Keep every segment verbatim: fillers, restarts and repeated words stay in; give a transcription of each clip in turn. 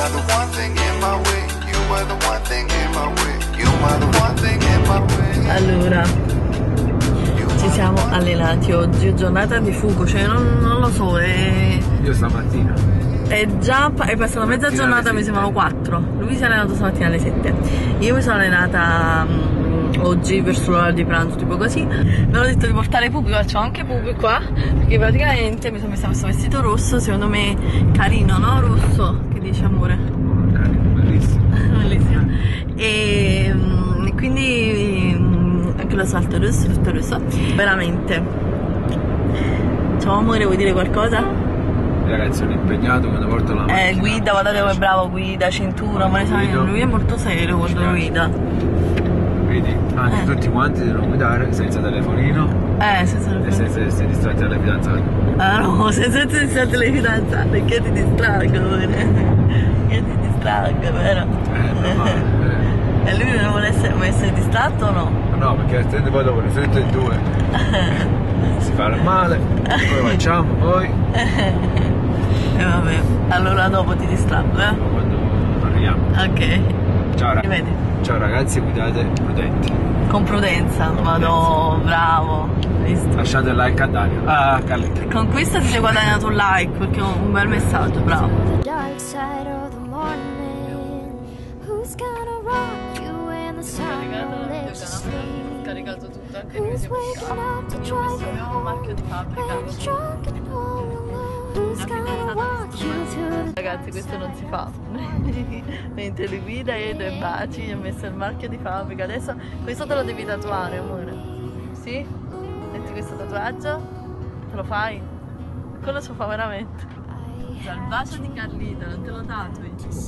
are the one thing in my way. You are the one thing in my way. You are the one thing in my way. Allora, ci siamo allenati oggi, giornata di fuoco, cioè non, non lo so, è... Io stamattina. È già è passata mezza giornata, mi sembrano quattro. Lui si è allenato stamattina alle sette. Io mi sono allenata um, oggi verso l'ora di pranzo, tipo così. Mi hanno detto di portare Pupi, faccio anche Pupi qua, perché praticamente mi sono messa questo vestito rosso, secondo me carino, no? Rosso, che dici amore? Carino, bellissimo. Bellissimo. E um, quindi um, anche lo salto rosso, tutto rosso. Veramente. Ciao amore, vuoi dire qualcosa? Ragazzi, sono impegnato quando porto la macchina. Eh, guida, guardate come è bravo, guida, cintura, ma ne sai, lui è molto serio quando guida. Vedi? Anche eh. tutti quanti devono guidare senza telefonino. Eh, senza telefonino. E senza essere distratti dalle fidanzate. Ah no, senza essere distratti dalle fidanzate, che ti distraggo, che ti distraggo, vero? Eh, normale, eh. E lui non vuole essere, vuole essere distratto o no? No, perché altrimenti poi dopo le sette e due si fa il male, poi facciamo, poi... E vabbè, allora dopo ti distraggo, eh? Quando arriviamo. Ok. Ciao, ra Vedi? Ciao ragazzi, guidate prudenti. Con prudenza, vado, bravo. Visto? Lasciate il like a Dario. Ah, Carletta. Con questo ti sei guadagnato un like, perché è un bel messaggio, bravo. Scaricato tutto, anche noi siamo scarichi. Io ho messo il mio marchio di fabbrica. Ragazzi, questo non si fa. Mentre lui guida e io due baci, gli ho messo il marchio di fabbrica. Adesso questo te lo devi tatuare, amore. Sì? Metti questo tatuaggio, te lo fai? Quello si fa veramente. Cioè, il bacio di Carlita, non te lo tatui.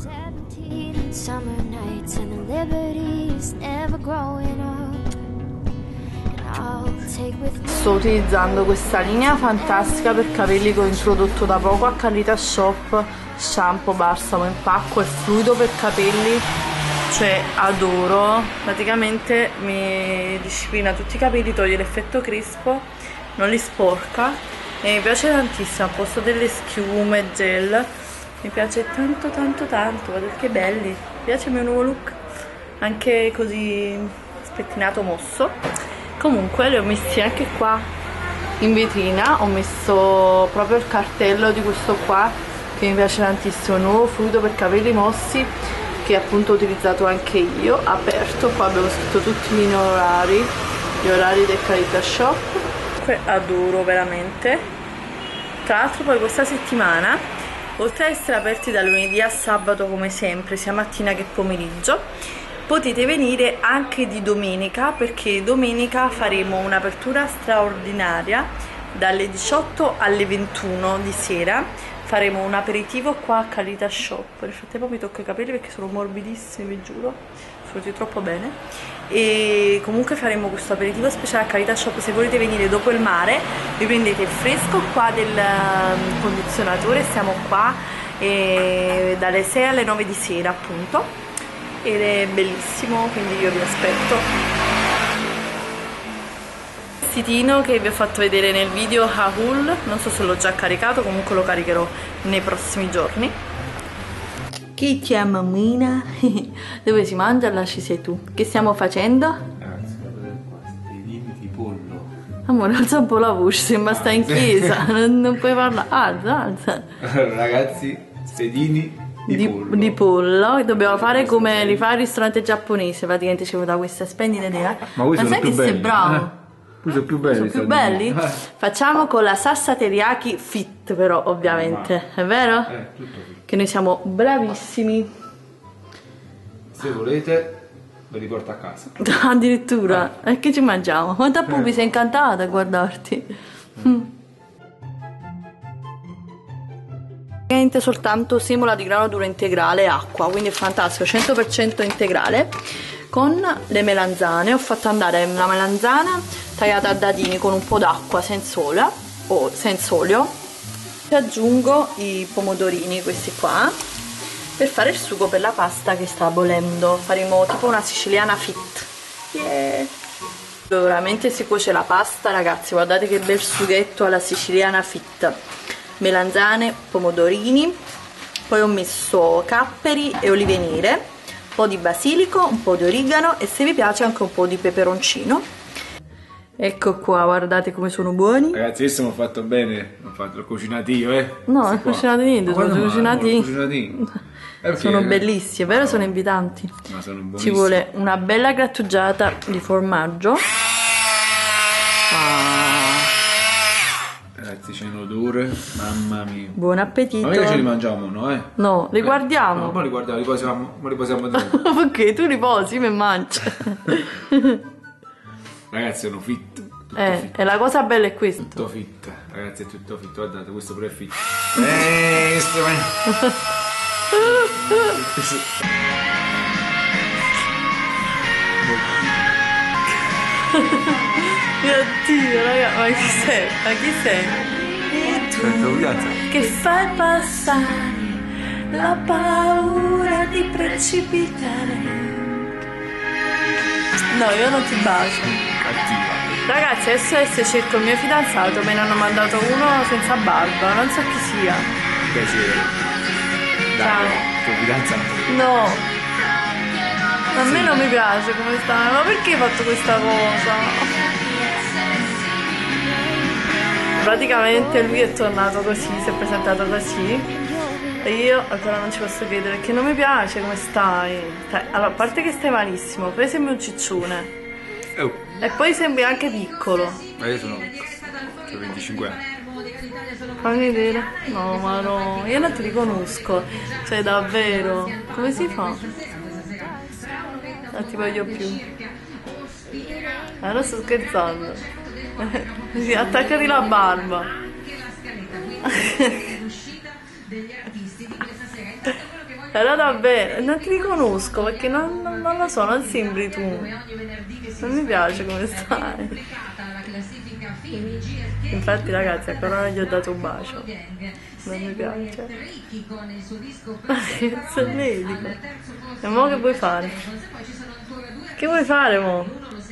Sto utilizzando questa linea fantastica per capelli che ho introdotto da poco a Carlita Shop, shampoo, balsamo in pacco e fluido per capelli, cioè adoro, praticamente mi disciplina tutti i capelli, toglie l'effetto crispo, non li sporca e mi piace tantissimo, al posto delle schiume, gel, mi piace tanto tanto tanto, guardate che belli, mi piace il mio nuovo look, anche così spettinato mosso. Comunque li ho messi anche qua in vetrina, ho messo proprio il cartello di questo qua che mi piace tantissimo, il nuovo fluido per capelli mossi che appunto ho utilizzato anche io, aperto, qua abbiamo scritto tutti i miei orari, gli orari del Carlita Shop, adoro veramente. Tra l'altro poi questa settimana, oltre ad essere aperti da lunedì a sabato come sempre, sia mattina che pomeriggio, potete venire anche di domenica, perché domenica faremo un'apertura straordinaria dalle diciotto alle ventuno di sera. Faremo un aperitivo qua a Carlita Shop. Nel frattempo mi tocco i capelli perché sono morbidissimi, vi giuro, sono venuti troppo bene. E comunque faremo questo aperitivo speciale a Carlita Shop. Se volete venire dopo il mare, vi prendete il fresco qua del condizionatore, siamo qua e dalle sei alle nove di sera appunto, ed è bellissimo, quindi io vi aspetto. Il sitino che vi ho fatto vedere nel video Haul, non so se l'ho già caricato, comunque lo caricherò nei prossimi giorni. Chi ti ama Mina? Dove si mangia? Là ci sei tu. Che stiamo facendo? Ragazzi, guardate qua, sedini di pollo. Amore, alza un po' la voce, sembra sta in chiesa, non, non puoi parlare, alza, alza. Ragazzi, sedini Di, di pollo. Di pollo, dobbiamo fare come li fa il ristorante giapponese, praticamente ci da questa splendida idea. Ma voi Ma sono sai più che belli. sei bravo? Eh, voi sono più belli. Sono più belli? Eh. Facciamo con la salsa teriyaki fit, però ovviamente, è vero? Eh, tutto fit. Che noi siamo bravissimi. Se volete ve li porto a casa. Addirittura, e che ci mangiamo? Quanta Pupi, sei incantata a guardarti. Mm. Soltanto semola di grano duro integrale e acqua, quindi è fantastico, cento per cento integrale. Con le melanzane ho fatto andare una melanzana tagliata a dadini con un po' d'acqua senza olio, o senza olio. E aggiungo i pomodorini, questi qua, per fare il sugo per la pasta che sta bollendo. Faremo tipo una siciliana fit. Yeah. Veramente si cuoce la pasta, ragazzi, guardate che bel sughetto alla siciliana fit. Melanzane, pomodorini, Poi ho messo capperi e olive nere, un po' di basilico, un po' di origano e se vi piace anche un po' di peperoncino. Ecco qua, guardate come sono buoni. Ragazzi, adesso mi ho fatto bene, ho fatto, l'ho cucinato io, eh. No, non ho cucinato niente, sono cucinati. Eh, sono bellissimi, vero? Sono invitanti. Ma sono buonissimi. Ci vuole una bella grattugiata di formaggio. Ah. Ragazzi, c'è un odore, mamma mia. Buon appetito. Ma mica ce li mangiamo uno, eh? No, li eh, guardiamo. No, ma li guardiamo, li posiamo, ma li posiamo dopo. Perché tu riposi, io mi mangio. Ragazzi, sono fit. Tutto Eh, fit. e la cosa bella è questo. Tutto fit. Ragazzi, è tutto fit. Guardate, questo pure è fit. Eh, questo è... Mio Dio, raga, ma chi sei? Ma chi sei? E tu che fai passare la paura di precipitare. No, io non ti bacio. Cattiva. Ragazzi, adesso adesso cerco il mio fidanzato, me ne hanno mandato uno senza barba, non so chi sia. Piacere. Ciao. Tuo fidanzato. No. A me non mi piace come sta, ma perché hai fatto questa cosa? Praticamente lui è tornato così, si è presentato così. E io ancora non ci posso credere perché non mi piace come stai. Stai- Allora, a parte che stai malissimo, poi sembri un ciccione. Oh, E poi sembri anche piccolo. ma io sono piccolo. Ho venticinque anni. Fammi vedere. No, ma no, io non ti riconosco. Cioè, davvero. Come si fa? Non ti voglio più. Ma non sto scherzando. Sì, attaccati la barba. Però davvero, non ti riconosco perché non, non, non lo so, non sembri tu. Non mi piace come stai. Infatti ragazzi ancora non gli ho dato un bacio. Non mi piace. Sono medico. E mo che vuoi fare? Che vuoi fare mo?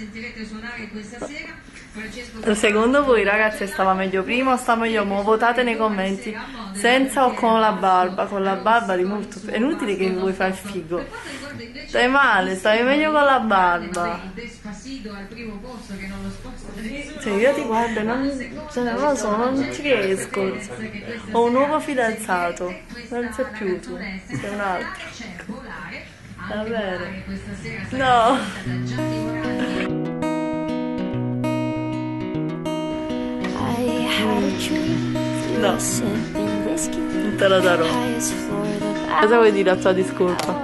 Secondo voi ragazzi stava meglio prima o sta meglio mo? Votate nei commenti. Senza o con la barba. Con la barba di molto. È inutile che vuoi fare il figo. Stai male, stai meglio con la barba. Cioè io ti guardo e non, cioè, non lo so, non ci riesco. Ho un nuovo fidanzato. Non sei più tu, sei un altro. Davvero? No. No, non te lo darò. Cosa vuoi dire a tua discolpa?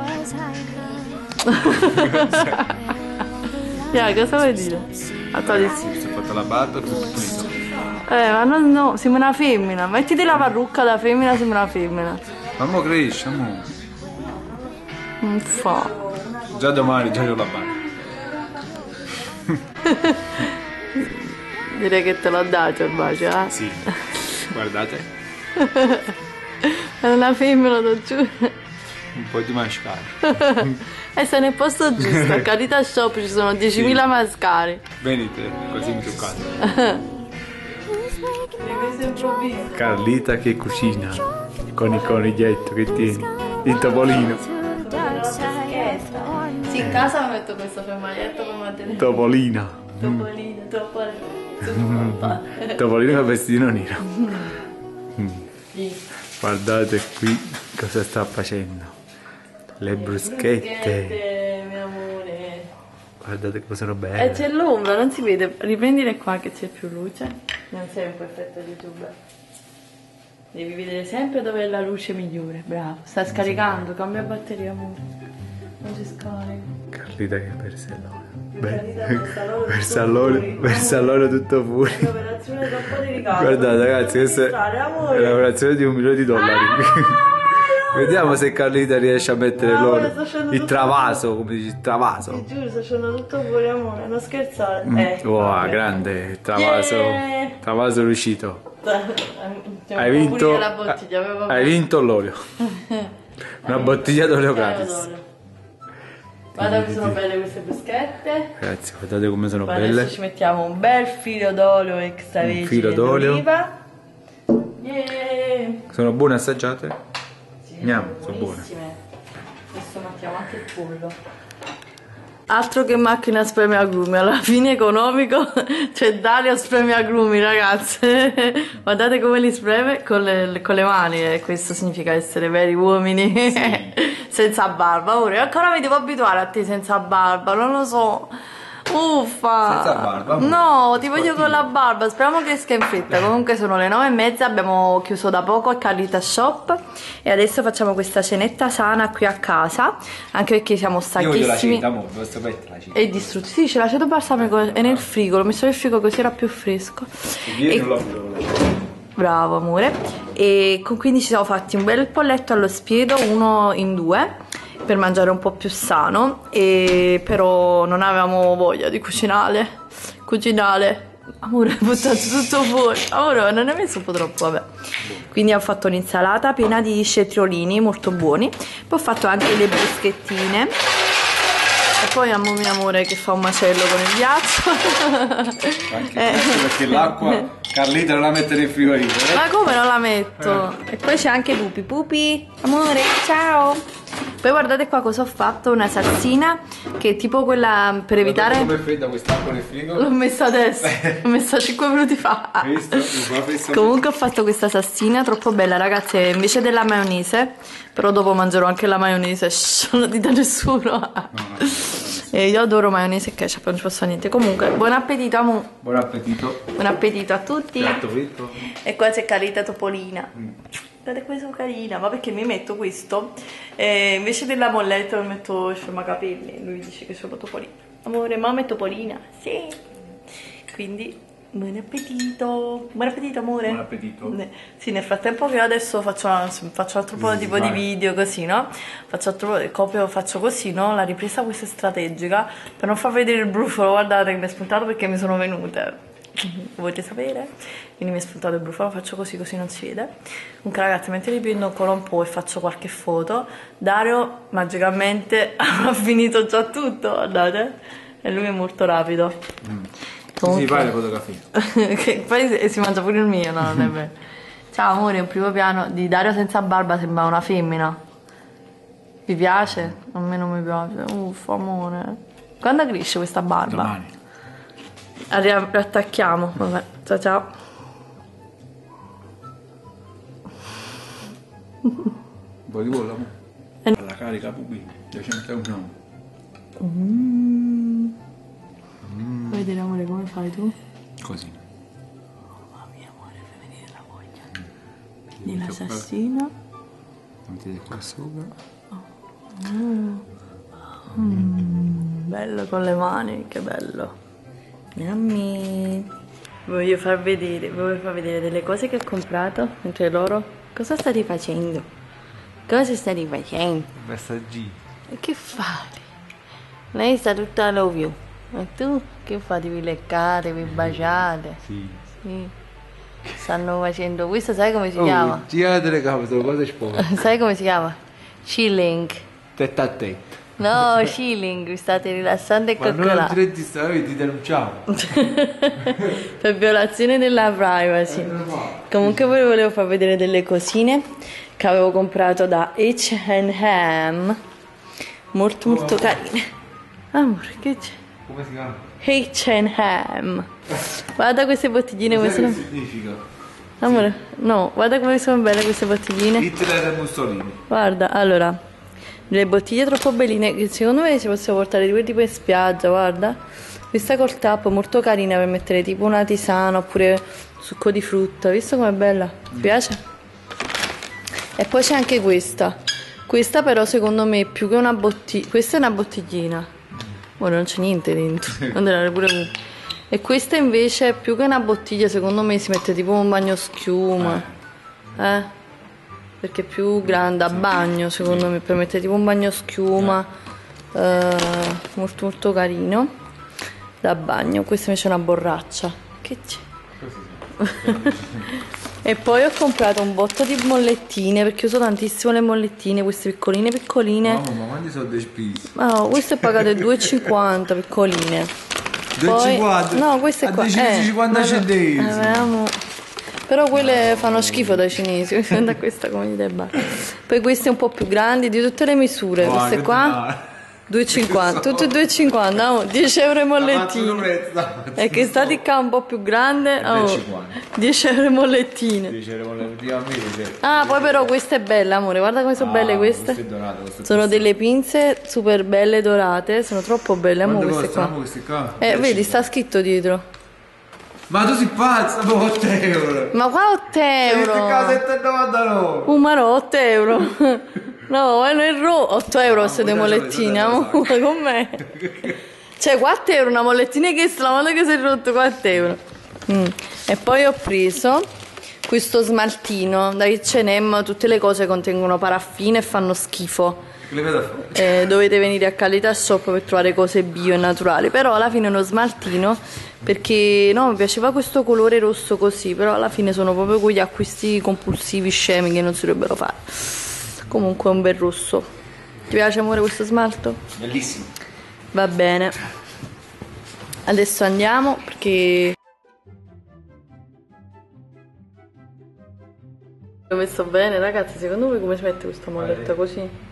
Yeah, cosa vuoi dire? A tua discolpa? Si è fatta la barba e tutto pulito. Eh, ma no, no, siamo una femmina. Mettiti la parrucca da femmina, siamo una femmina. Ma mo cresce, mo. Non fa. Già domani, già ho la barba. Direi che te l'ho dato il bacio, eh? Sì. Guardate. È una femmina, lo giuro. Un po' di mascara. E sei nel posto giusto, a Carita Shop ci sono diecimila Sì. mascare. Venite, così mi toccate. Carlita che cucina con il coniglietto che tieni. Il topolino. Sì, in casa mi metto questo fermaietto per mantenere. Topolina. Topolino, topolino. Topolino con vestito nero. Sì. Guardate qui cosa sta facendo. Le bruschette. Bruschette, mio amore. Guardate come sono E belle. c'è l'ombra, non si vede. Riprendile qua che c'è più luce. Non sei un perfetto youtuber. Devi vedere sempre dove è la luce migliore. Bravo. Sta scaricando, cambia batteria, amore. Non si scarica. Carlita che versa l'oro. Carlita versa l'oro Versa tutto l'oro, fuori. versa l'oro tutto fuori. L'operazione troppo delicata. Guardate ragazzi, questa è Amore. Ah, la lavorazione di un milione di dollari. Vediamo se Carlita riesce a mettere Ah, l'oro. amore, sto facendo Il tutto- travaso, come dici, il travaso. Ti giuro, sto facendo tutto fuori, amore. Non scherzare. Eh, Wow, vabbè. grande, travaso. Yeah. Travaso riuscito. Cioè, Hai pure vinto, la bottiglia, avevo hai vinto l'olio. Una bottiglia d'olio Eh, gratis. adoro. Guarda che sono belle queste bruschette. Ragazzi, guardate come sono Poi belle. adesso ci mettiamo un bel filo d'olio extravergine Un filo d'olio. d'oliva. Yeah. Sono buone assaggiate? Sì, Andiamo, sono buone. Buonissime. Adesso mettiamo anche il pollo. Altro che macchina spremiagrumi, alla fine economico c'è Dario spremiagrumi, ragazze. Guardate come li spreme con le, con le mani, e questo significa essere veri uomini. Sì. Senza barba. Ora ancora mi devo abituare a te senza barba, non lo so. Uffa! Senza barba? No, ti voglio con la barba. Speriamo che esca in fretta. Comunque sono le nove e mezza, abbiamo chiuso da poco a Carlita Shop e adesso facciamo questa cenetta sana qui a casa, anche perché siamo stanchissimi. Io voglio la cena, amore, posso mettere la cena? È distrutto. Sì, c'è l'aceto balsamico, è nel frigo, l'ho messo nel frigo così era più fresco. Ieri E... non l'ho avuto. Bravo amore. E con- quindi ci siamo fatti un bel polletto allo spiedo, uno in due, per mangiare un po' più sano, e però non avevamo voglia di cucinare. Cucinare. Amore, hai buttato tutto fuori. Amore, non ne hai messo un po' troppo, vabbè. Quindi ho fatto un'insalata piena di cetriolini molto buoni. Poi ho fatto anche le bruschettine. E poi amo mio amore che fa un macello con il ghiaccio. Anche eh. Perché l'acqua Carlita non la mette nel frigorifero. Eh? Ma come non la metto? E poi c'è anche Pupi. Pupi, amore, ciao. Poi guardate qua cosa ho fatto, una salsina che è tipo quella per evitare... Come è fredda quest'acqua nel frigo? L'ho messa adesso, l'ho messa cinque minuti fa. Visto? Comunque ho fatto questa salsina troppo bella, ragazze, invece della maionese, però dopo mangerò anche la maionese, shh, non lo dite a nessuno. No, no. E io adoro maionese e ketchup, non ci posso fare niente. Comunque, buon appetito, amo. Buon appetito. Buon appetito a tutti. Piatto fritto. E qua c'è Carlita Topolina. Mm. Guardate come sono carina, ma perché mi metto questo? E invece della molletta mi metto il sciamacapelli. Lui dice che sono Topolina. Amore, ma metto Topolina? Sì. Quindi, buon appetito. Buon appetito, amore. Buon appetito. Sì, nel frattempo che io adesso faccio, faccio altro po' tipo di video così, no? Faccio altro copio, faccio così, no? La ripresa questa è strategica per non far vedere il brufolo. Guardate che mi è spuntato perché mi sono venute. Volete sapere? Quindi mi è spuntato il brufolo, faccio così così non si vede. Comunque ragazzi, mentre riprendo ancora un po' e faccio qualche foto, Dario magicamente ha finito già tutto, guardate, e lui è molto rapido. Mm. Comunque... Si fa le fotografie. Che poi si mangia pure il mio, no, non è vero. Ciao amore, un primo piano di Dario senza barba, sembra una femmina. Vi piace? A me non mi piace. Uff, amore. Quando cresce questa barba? Domani. Riattacchiamo, vabbè, ciao ciao. Un po' di pollo, Eh. alla carica Pupi, duecentouno. Mm. Mm. Vuoi vedere amore come fai tu? Così. Mamma mia amore, fai vedere la voglia. Di la salsina. Mettete qua sopra. Mm. Mm. Bello con le mani, che bello. Yummy. Voglio far vedere, voglio far vedere delle cose che ho comprato mentre loro. Cosa state facendo? Cosa state facendo? Messaggini. E che fai? Lei sta tutta love you. E tu che fate? Vi leccate, vi baciate? Sì. Sì. Stanno facendo. Questo sai come si Oh, chiama? gira la telecamera, sono cose sporche. Sai come si chiama? Chilling. Tetta a tetta. No, chilling, vi state rilassando e Ma noi coccolando. altri ti stavi ti denunciamo. Per violazione della privacy. Comunque voi volevo far vedere delle cosine che avevo comprato da H and M, molto molto carine. Amore, che c'è? Come si chiama? H and M. Guarda queste bottigline come Sai sono. che significa? Amore, no, guarda come sono belle queste bottigline. Hitler e Mussolini. Guarda, allora, le bottiglie troppo belline che secondo me si possono portare tipo, tipo in spiaggia, guarda. Questa col tappo molto carina per mettere tipo una tisana oppure succo di frutta, visto com'è bella? Ti piace? E poi c'è anche questa. Questa però secondo me più che una bottiglia, questa è una bottiglina. Oh, non c'è niente dentro. Andrà pure qui. E questa invece più che una bottiglia secondo me si mette tipo un bagno schiuma. Eh? Perché è più grande, a bagno secondo me, per mettere tipo un bagno schiuma, eh, molto molto carino, da bagno. Questa invece è una borraccia, che c'è? E poi ho comprato un botto di mollettine, perché uso tantissimo le mollettine, queste piccoline piccoline. Mamma, ma quanti sono dei spesi? Oh, queste pagate due e cinquanta piccoline. due e cinquanta? No, queste a qua. cinquanta Eh, centesimi. avevamo... Però quelle fanno schifo dai cinesi, da questa come gli debba. Poi queste un po' più grandi, di tutte le misure, No, queste che qua due e cinquanta, tutte due e cinquanta, oh, dieci euro i mollettini. E che sta di qua un po' più grande, oh, dieci euro i mollettine. Ah, poi però questa è bella, amore, guarda come sono belle queste. Sono delle pinze super belle dorate, sono troppo belle, amore, queste qua. queste qua? Eh, vedi, sta scritto dietro. Ma tu sei pazza, otto euro! Ma qua otto euro! Queste qua sette e novanta. Un maro, otto euro! No, è il ro... otto euro queste due mollettine, amore, con me! Cioè, quattro euro una mollettina che la volta che si è rotto, quattro euro! Mm. E poi ho preso questo smaltino da acca e emme, tutte le cose contengono paraffine e fanno schifo. Eh, dovete venire a Qualità Shop per trovare cose bio e naturali, però alla fine è uno smaltino perché no, mi piaceva questo colore rosso così, però alla fine sono proprio quegli acquisti compulsivi scemi che non si dovrebbero fare. Comunque è un bel rosso. Ti piace, amore, questo smalto? Bellissimo. Va bene, adesso andiamo perché l'ho messo bene, ragazzi. Secondo voi come si mette questa molletta così?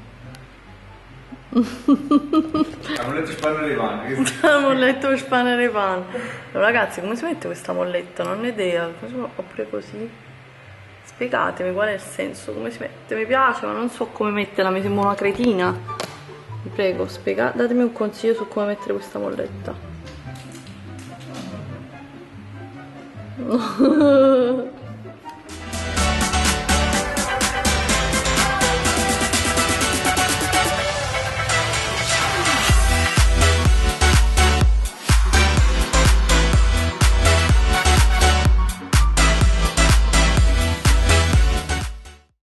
La molletta spanna le panne. La molletta per spannare i panni. Ragazzi, come si mette questa molletta? Non ho idea. Oppure così. Spiegatemi qual è il senso, come si mette. Mi piace, ma non so come metterla, mi sembra una cretina. Vi prego, spiegate, datemi un consiglio su come mettere questa molletta.